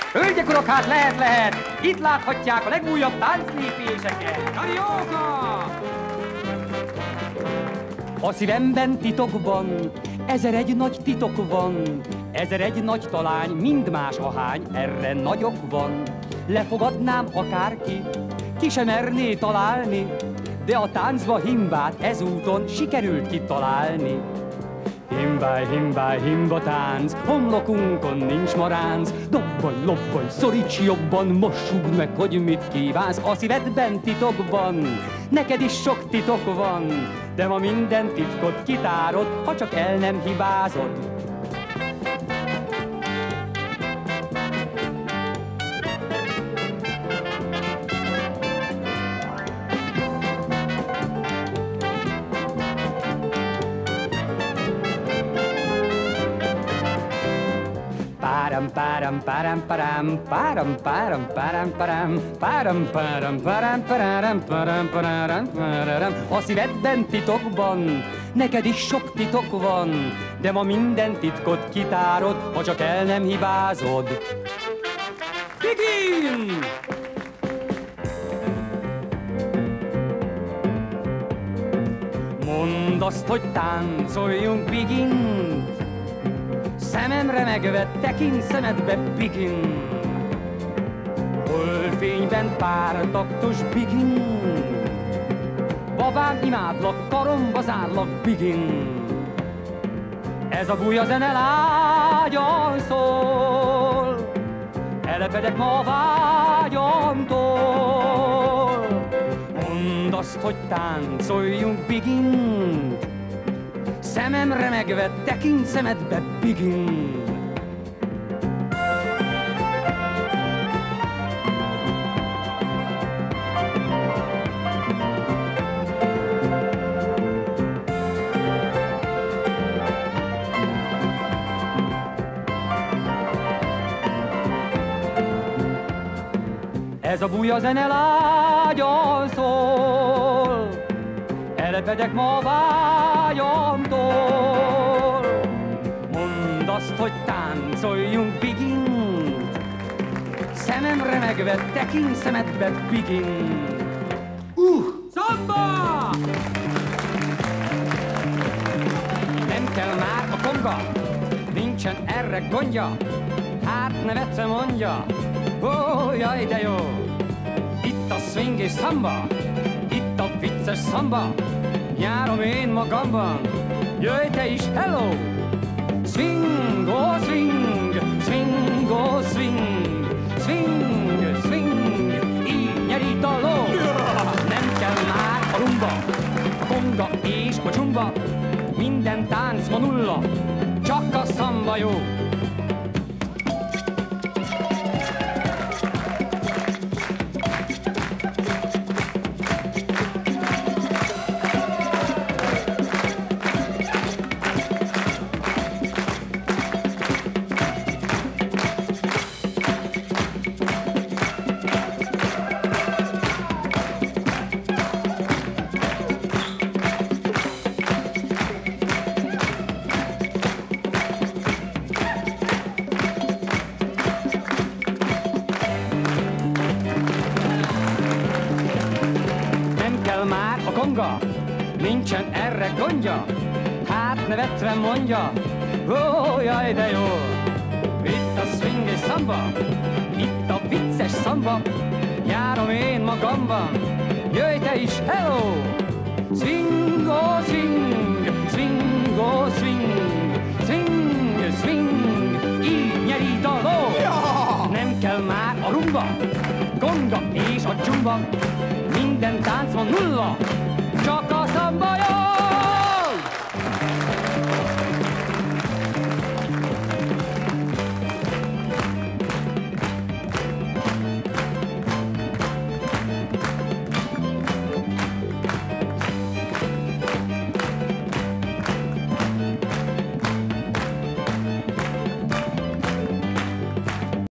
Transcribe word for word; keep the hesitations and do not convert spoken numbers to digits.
Hölgyek, urak, hát lehet, lehet! Itt láthatják a legújabb tánclépéseket! Karioka! A szívemben titokban ezer egy nagy titok van, ezer egy nagy talány, mind más ahány, erre nagyok van. Lefogadnám akárki, ki sem merné találni, de a táncba himbát ezúton sikerült kitalálni. Himbáj, himbáj, himba tánc, homlokunkon nincs maránc. Dobban, lobban, szoríts jobban, mossuk meg, hogy mit kívánsz. A szívedben titokban, neked is sok titok van, de ma minden titkot kitárod, ha csak el nem hibázod. Param param param param param param param param param param param param param param. A szívedben titokban, neked is sok titok van, de ma minden titkot kitárod, ha csak el nem hibázod. Begin! Mondd azt, hogy táncoljunk, begin! Szememre megvett, tekint szemedbe, begin. Holdfényben pár taktos, begin. Babám, imádlak, karomba zárlak, begin. Ez a búja zene lágyan szól, elepedek ma a vágyamtól. Mondd azt, hogy táncoljunk, begin. Szememre megvett, tekint szemedbe, begin. Ez a búja zene lágyan szól, elepedek ma a vágyamtól. Mondd azt, hogy táncoljunk, begin. Szememre megvett, tekint szemedbe, begin. Uh, szamba! Nem kell már a konga, nincsen erre gondja. Hát nevetve mondja, ó, jaj, de jó. Itt a swing és szamba, itt a vicces szamba, járom én magamban, jöjj te is, hello! Swing, oh swing, swing, oh swing, swing, swing, így nyerít a ló. Nem kell már a rumba, a konga és a csumba, minden tánc ma nulla, csak a szamba jó. Nincsen erre gondja, hát nevetve mondja, ó, jaj, de jó. Itt a swing és szamba, itt a vicces szamba, járom én magamban, jöjj te is, hello! Swing, oh swing, swing, oh swing, swing, swing, így nyerít a ló. Nem kell már a rumba, konga és a dzsumba, minden tánc van nulla,